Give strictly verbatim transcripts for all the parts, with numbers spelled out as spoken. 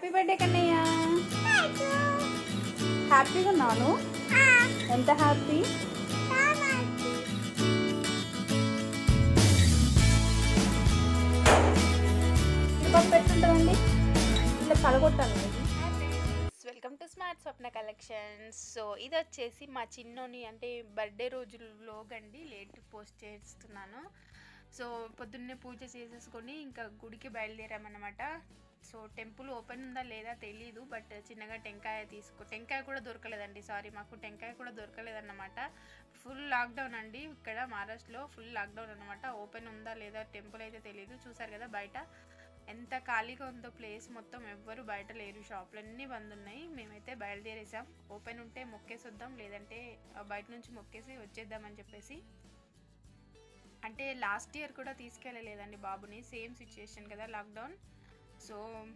Happy birthday Kannayya. హ్యాపీగా ఉన్నాను. ఎంత హ్యాపీ. పప్పు ఎట్లుంటుందండి? ఇట్లా పలగొట్టాలి. Welcome to smart Swapna collections. So ఇది వచ్చేసి మా చిన్నోని అంటే బర్త్డే రోజుల్లో గండి లేట్ పోస్ట్ చేస్తున్నాను. సో పొద్దున్నే పూజ చేసేసుకొని ఇంకా గుడికి బయలుదేరామన్నమాట. సో టెంపుల్ ఓపెన్ ఉందా లేదా తెలీదు, బట్ చిన్నగా టెంకాయ తీసుకో టెంకాయ కూడా దొరకలేదండి. సారీ, మాకు టెంకాయ కూడా దొరకలేదన్నమాట. ఫుల్ లాక్డౌన్ అండి ఇక్కడ మహారాష్ట్రలో, ఫుల్ లాక్డౌన్ అనమాట. ఓపెన్ ఉందా లేదా టెంపుల్ అయితే తెలీదు. చూసారు కదా బయట ఎంత ఖాళీగా ఉందో ప్లేస్ మొత్తం, ఎవ్వరు బయట లేరు, షాపులన్నీ బంద్ ఉన్నాయి. మేమైతే బయలుదేరేసాం. ఓపెన్ ఉంటే మొక్కేసి వద్దాం, లేదంటే బయట నుంచి మొక్కేసి వచ్చేద్దామని చెప్పేసి. అంటే లాస్ట్ ఇయర్ కూడా తీసుకెళ్ళలేదండి బాబుని, సేమ్ సిచ్యుయేషన్ కదా లాక్డౌన్. సో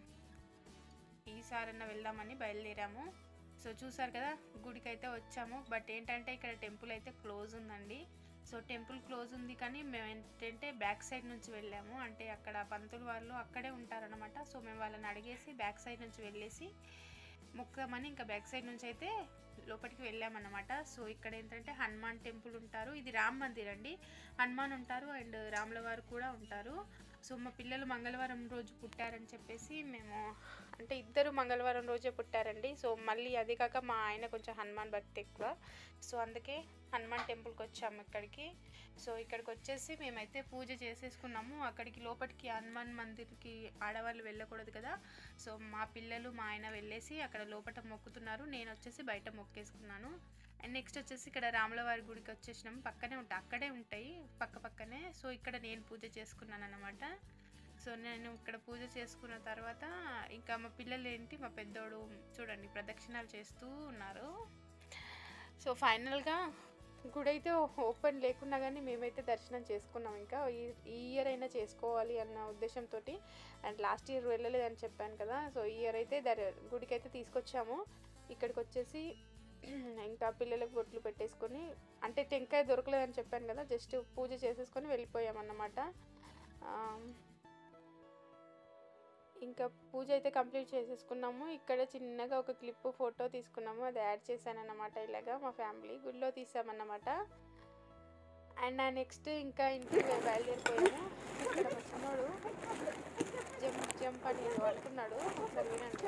ఈసారన్నా వెళ్దామని బయలుదేరాము. సో చూసారు కదా గుడికి అయితే వచ్చాము. బట్ ఏంటంటే ఇక్కడ టెంపుల్ అయితే క్లోజ్ ఉందండి. సో టెంపుల్ క్లోజ్ ఉంది కానీ మేము ఏంటంటే బ్యాక్ సైడ్ నుంచి వెళ్ళాము. అంటే అక్కడ పంతులు వాళ్ళు అక్కడే ఉంటారనమాట. సో మేము వాళ్ళని అడిగేసి బ్యాక్ సైడ్ నుంచి వెళ్ళేసి మొక్కుదామని ఇంకా బ్యాక్ సైడ్ నుంచి అయితే లోపలికి వెళ్ళామన్నమాట. సో ఇక్కడ ఏంటంటే హనుమాన్ టెంపుల్ ఉంటారు. ఇది రామ్ మందిర్ అండి. హనుమాన్ ఉంటారు అండ్ రాముల వారు కూడా ఉంటారు. సో మా పిల్లలు మంగళవారం రోజు పుట్టారని చెప్పేసి మేము, అంటే ఇద్దరు మంగళవారం రోజే పుట్టారండి. సో మళ్ళీ అది కాక మా ఆయన కొంచెం హనుమాన్ భక్తి ఎక్కువ. సో అందుకే హనుమాన్ టెంపుల్కి వచ్చాము ఇక్కడికి. సో ఇక్కడికి వచ్చేసి మేమైతే పూజ చేసేసుకున్నాము. అక్కడికి లోపలికి హనుమాన్ మందిర్కి ఆడవాళ్ళు వెళ్ళకూడదు కదా. సో మా పిల్లలు మా ఆయన వెళ్ళేసి అక్కడ లోపల మొక్కుతున్నారు. నేను వచ్చేసి బయట మొక్కేసుకున్నాను. అండ్ నెక్స్ట్ వచ్చేసి ఇక్కడ రాములవారి గుడికి వచ్చేసినాము. పక్కనే ఉంటాయి, అక్కడే ఉంటాయి పక్క పక్కనే. సో ఇక్కడ నేను పూజ చేసుకున్నాను అన్నమాట. సో నేను ఇక్కడ పూజ చేసుకున్న తర్వాత ఇంకా మా పిల్లలు ఏంటి, మా పెద్దోడు చూడండి ప్రదక్షిణాలు చేస్తూ ఉన్నారు. సో ఫైనల్గా గుడి అయితే ఓపెన్ లేకున్నా కానీ మేమైతే దర్శనం చేసుకున్నాం. ఇంకా ఈ ఈ ఇయర్ అయినా చేసుకోవాలి అన్న ఉద్దేశంతో. అండ్ లాస్ట్ ఇయర్ వెళ్ళలేదని చెప్పాను కదా. సో ఈ ఇయర్ అయితే దర్ గుడికి అయితే తీసుకొచ్చాము. ఇక్కడికి వచ్చేసి ఇంకా పిల్లలకు బొట్లు పెట్టేసుకొని, అంటే టెంకాయ దొరకలేదని చెప్పాను కదా, జస్ట్ పూజ చేసేసుకొని వెళ్ళిపోయామన్నమాట. ఇంకా పూజ అయితే కంప్లీట్ చేసేసుకున్నాము. ఇక్కడ చిన్నగా ఒక క్లిప్ ఫోటో తీసుకున్నాము, అది యాడ్ చేశాను అన్నమాట. ఇలాగా మా ఫ్యామిలీ గుడిలో తీసామన్నమాట. అండ్ ఆ నెక్స్ట్ ఇంకా ఇంటికి మేము బయలుదేరిపోయాము. ఇక్కడ మా చిన్నోడు జంప్ జంప్ అని అనుకున్నాడు. ఒకసారి వినండి.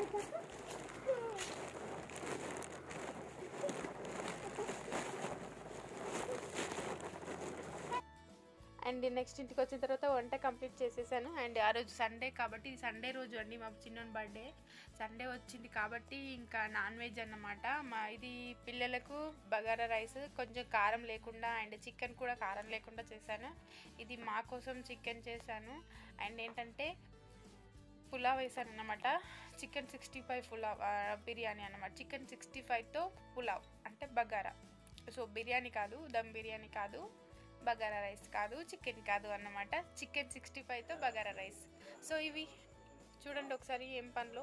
అండ్ నెక్స్ట్ ఇంటికి వచ్చిన తర్వాత వంట కంప్లీట్ చేసేసాను. అండ్ ఆ రోజు సండే కాబట్టి, సండే రోజు అండి మా చిన్నోని బర్త్డే. సండే వచ్చింది కాబట్టి ఇంకా నాన్ వెజ్ అన్నమాట. మా ఇది పిల్లలకు బగారా రైస్ కొంచెం కారం లేకుండా, అండ్ చికెన్ కూడా కారం లేకుండా చేశాను. ఇది మా కోసం చికెన్ చేశాను. అండ్ ఏంటంటే పులావ్ వేసాను అన్నమాట. Chicken sixty five pulao biryani అన్నమాట. చికెన్ సిక్స్టీ ఫైవ్తో పులావ్ అంటే బగారా. సో బిర్యానీ కాదు, దమ్ బిర్యానీ కాదు, బగారా రైస్ కాదు, చికెన్ కాదు అన్నమాట. చికెన్ సిక్స్టీ ఫైవ్తో బగారా రైస్. సో ఇవి చూడండి ఒకసారి ఏం పనులు.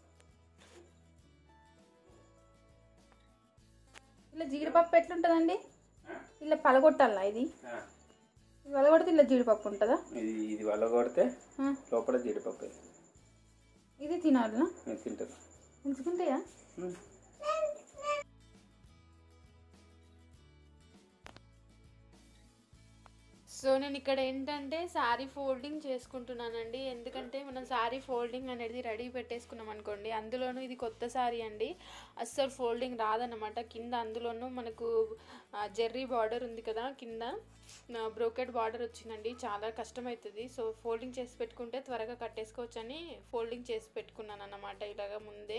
ఇలా జీడిపప్పు ఎట్లుంటుందండి? ఇలా పలగొట్టాలా? ఇది పలగొడితే ఇలా జీడిపప్పు ఉంటుందా? ఇది ఇది వలగొడితే లోపల జీడిపప్పు. ఇది తినాలనా? తింటారు. ఉంచుకుంటాయా? సో నేను ఇక్కడ ఏంటంటే శారీ ఫోల్డింగ్ చేసుకుంటున్నానండి. ఎందుకంటే మనం శారీ ఫోల్డింగ్ అనేది రెడీ పెట్టేసుకున్నాం అనుకోండి, అందులోనూ ఇది కొత్త శారీ అండి, అస్సలు ఫోల్డింగ్ రాదన్నమాట. కింద అందులోనూ మనకు జెర్రీ బార్డర్ ఉంది కదా, కింద బ్రోకెట్ బార్డర్ వచ్చిందండి, చాలా కష్టమవుతుంది. సో ఫోల్డింగ్ చేసి పెట్టుకుంటే త్వరగా కట్టేసుకోవచ్చు అని ఫోల్డింగ్ చేసి పెట్టుకున్నాను అన్నమాట ఇలాగా ముందే.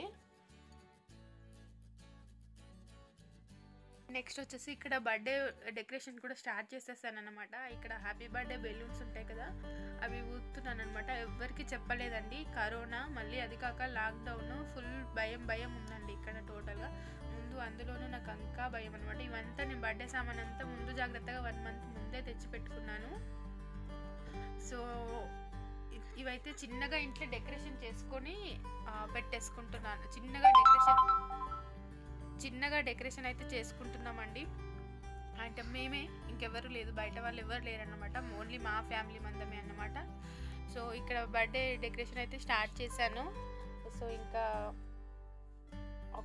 నెక్స్ట్ వచ్చేసి ఇక్కడ బర్త్డే డెకరేషన్ కూడా స్టార్ట్ చేసేసాను అనమాట. ఇక్కడ హ్యాపీ బర్త్డే బెలూన్స్ ఉంటాయి కదా, అవి ఊతున్నాను అనమాట. ఎవరికి చెప్పలేదండి, కరోనా మళ్ళీ అది కాక లాక్డౌన్, ఫుల్ భయం భయం ఉందండి ఇక్కడ టోటల్గా. ముందు అందులోనూ నాకు ఇంకా భయం అనమాట. ఇవంతా నేను బర్త్డే సామాన్ అంతా ముందు జాగ్రత్తగా వన్ మంత్ ముందే తెచ్చి పెట్టుకున్నాను. సో ఇవైతే చిన్నగా ఇంట్లో డెకరేషన్ చేసుకొని పెట్టేసుకుంటున్నాను. చిన్నగా డెకరేషన్ చిన్నగా డెకరేషన్ అయితే చేసుకుంటున్నామండి. అంటే మేమే, ఇంకెవరు లేదు, బయట వాళ్ళు ఎవరు లేరన్నమాట, ఓన్లీ మా ఫ్యామిలీ మందమే అన్నమాట. సో ఇక్కడ బర్త్డే డెకరేషన్ అయితే స్టార్ట్ చేశాను. సో ఇంకా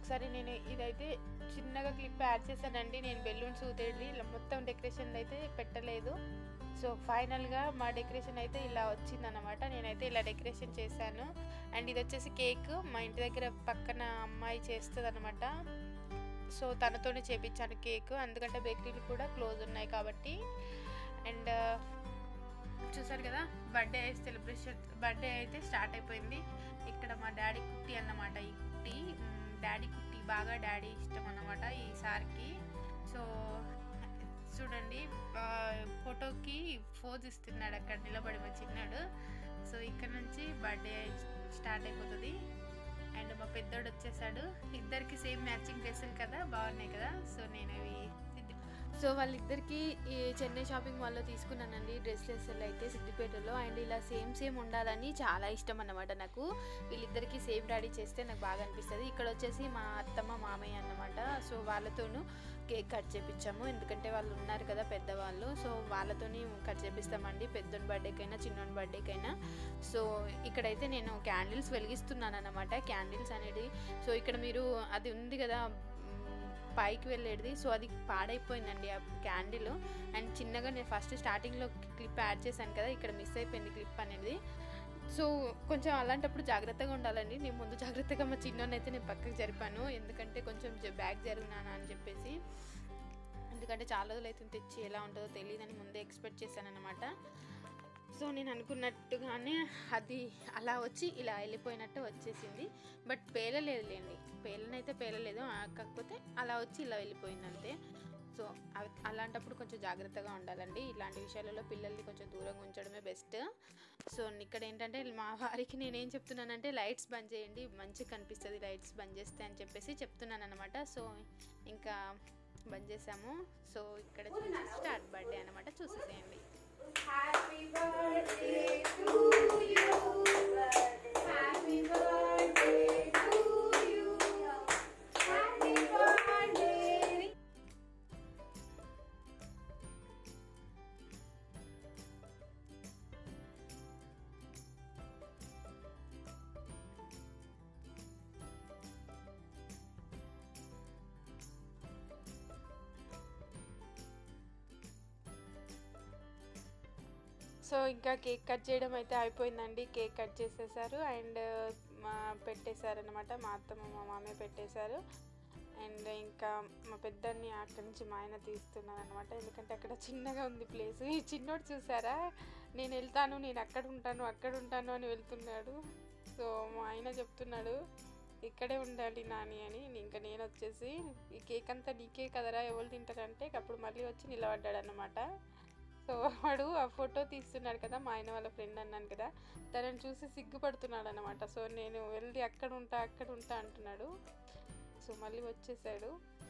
ఒకసారి నేను ఇదైతే చిన్నగా క్లిప్ యాడ్ చేశానండి. నేను బెలూన్స్ ఊదేది మొత్తం డెకరేషన్ అయితే పెట్టలేదు. సో ఫైనల్గా మా డెకరేషన్ అయితే ఇలా వచ్చిందన్నమాట. నేనైతే ఇలా డెకరేషన్ చేశాను. అండ్ ఇది వచ్చేసి కేక్ మా ఇంటి దగ్గర పక్కన అమ్మాయి చేస్తుంది అనమాట. సో తనతోనే చేపించాను కేక్, ఎందుకంటే బేకరీలు కూడా క్లోజ్ ఉన్నాయి కాబట్టి. అండ్ చూసారు కదా బర్త్డే సెలబ్రేషన్ బర్త్డే అయితే స్టార్ట్ అయిపోయింది. ఇక్కడ మా డాడీ కుట్టి అన్నమాట. ఈ కుట్టి డాడీ కుట్టి బాగా డాడీ ఇష్టం అన్నమాట ఈసారికి. సో చూడండి ఫోటోకి ఫోజ్ ఇస్తున్నాడు అక్కడ నిలబడి మా చిన్నాడు. సో ఇక్కడ నుంచి బర్త్డే స్టార్ట్ అయిపోతుంది. అండ్ మా పెద్దోడు వచ్చేసాడు. ఇద్దరికి సేమ్ మ్యాచింగ్ డ్రెస్సులు కదా, బాగున్నాయి కదా. సో నేను అవి సో వాళ్ళిద్దరికి ఈ చెన్నై షాపింగ్ మాల్లో తీసుకున్నానండి డ్రెస్లెస్ అయితే సిద్దిపేటలో. అండ్ ఇలా సేమ్ సేమ్ ఉండాలని చాలా ఇష్టం అన్నమాట నాకు. వీళ్ళిద్దరికి సేమ్ డాడీ చేస్తే నాకు బాగా అనిపిస్తుంది. ఇక్కడ వచ్చేసి మా అత్తమ్మ మామయ్య అన్నమాట. సో వాళ్ళతోనూ కేక్ కట్ చేపించాము, ఎందుకంటే వాళ్ళు ఉన్నారు కదా పెద్దవాళ్ళు. సో వాళ్ళతోని కట్ చేపిస్తామండి, పెద్దోని బర్త్డేకైనా చిన్నోని బర్త్డేకైనా. సో ఇక్కడైతే నేను క్యాండిల్స్ వెలిగిస్తున్నాను అన్నమాట. క్యాండిల్స్ అనేది సో ఇక్కడ మీరు అది ఉంది కదా పైకి వెళ్ళేది, సో అది పాడైపోయిందండి ఆ క్యాండిల్. అండ్ చిన్నగా నేను ఫస్ట్ స్టార్టింగ్లో క్లిప్ యాడ్ చేశాను కదా, ఇక్కడ మిస్ అయిపోయింది క్లిప్ అనేది. సో కొంచెం అలాంటప్పుడు జాగ్రత్తగా ఉండాలండి. నేను ముందు జాగ్రత్తగా మా చిన్నోని అయితే నేను పక్కకు జరిపాను, ఎందుకంటే కొంచెం బ్యాగ్ జరిగినానా అని చెప్పేసి. ఎందుకంటే చాలా రోజులు అయితే తెచ్చి ఎలా ఉంటుందో తెలియదని ముందే ఎక్స్పెక్ట్ చేశాను అనమాట. సో నేను అనుకున్నట్టుగానే అది అలా వచ్చి ఇలా వెళ్ళిపోయినట్టు వచ్చేసింది. బట్ పేలలేదులేండి, పేలనైతే పేలలేదు, కాకపోతే అలా వచ్చి ఇలా వెళ్ళిపోయింది అంతే. సో అలాంటప్పుడు కొంచెం జాగ్రత్తగా ఉండాలండి. ఇలాంటి విషయాలలో పిల్లల్ని కొంచెం దూరంగా ఉంచడమే బెస్ట్. సో ఇక్కడ ఏంటంటే మా వారికి నేనేం చెప్తున్నానంటే లైట్స్ బంద్ చేయండి, మంచిగా కనిపిస్తుంది లైట్స్ బంద్ చేస్తే అని చెప్పేసి చెప్తున్నాను అనమాట. సో ఇంకా బంద్ చేసాము. సో ఇక్కడ స్టార్ట్ బర్త్డే అనమాట, చూసేసేయండి. Happy birthday to you. Happy birthday to you. Happy birthday. So ఇంకా కేక్ కట్ చేయడం అయితే అయిపోయిందండి. కేక్ కట్ చేసేసారు అండ్ మా పెట్టేశారనమాట. మా అత్తమ్మ మా మామయ్య పెట్టేశారు. అండ్ ఇంకా మా పెద్దన్ని అక్కడి నుంచి మా ఆయన తీస్తున్నాను అనమాట, ఎందుకంటే అక్కడ చిన్నగా ఉంది ప్లేస్. ఈ చిన్నోడు చూసారా, నేను వెళ్తాను నేను అక్కడ ఉంటాను అక్కడ ఉంటాను అని వెళ్తున్నాడు. సో మా ఆయన చెప్తున్నాడు ఇక్కడే ఉండాలి నాని అని. ఇంకా నేను వచ్చేసి ఈ కేక్ అంతా నీకే కదరా ఎవరు తింటారంటే అప్పుడు మళ్ళీ వచ్చి నిలబడ్డాడు అనమాట. సో వాడు ఆ ఫోటో తీస్తున్నాడు కదా, మా ఆయన వాళ్ళ ఫ్రెండ్ అన్నాను కదా, తనని చూసి సిగ్గుపడుతున్నాడు అనమాట. సో నేను వెళ్ళి అక్కడ ఉంటా అక్కడ ఉంటా అంటున్నాడు. సో మళ్ళీ వచ్చేసాడు.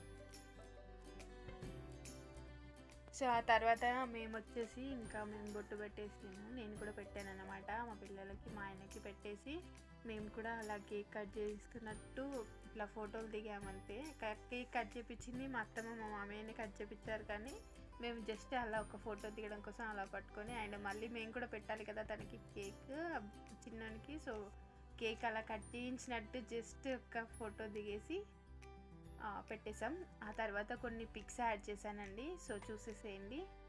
సో ఆ తర్వాత మేము వచ్చేసి ఇంకా మేము బొట్టు పెట్టేసాము, నేను కూడా పెట్టాను అనమాట. మా పిల్లలకి మా ఆయనకి పెట్టేసి మేము కూడా అలా కేక్ కట్ చేస్తున్నట్టు ఇట్లా ఫోటోలు దిగామంతే. కేక్ కట్ చేయించింది మా అత్తమ్మ మా మామయ్యని కట్ చేయించారు, కానీ మేము జస్ట్ అలా ఒక ఫోటో దిగడం కోసం అలా పట్టుకొని, అండ్ మళ్ళీ మేము కూడా పెట్టాలి కదా తనకి కేక్ చిన్నకి. సో కేక్ అలా కట్ చేయించినట్టు జస్ట్ ఒక ఫోటో దిగేసి పెట్టేసాం. ఆ తర్వాత కొన్ని పిక్స్ యాడ్ చేశానండి, సో చూసేసేయండి.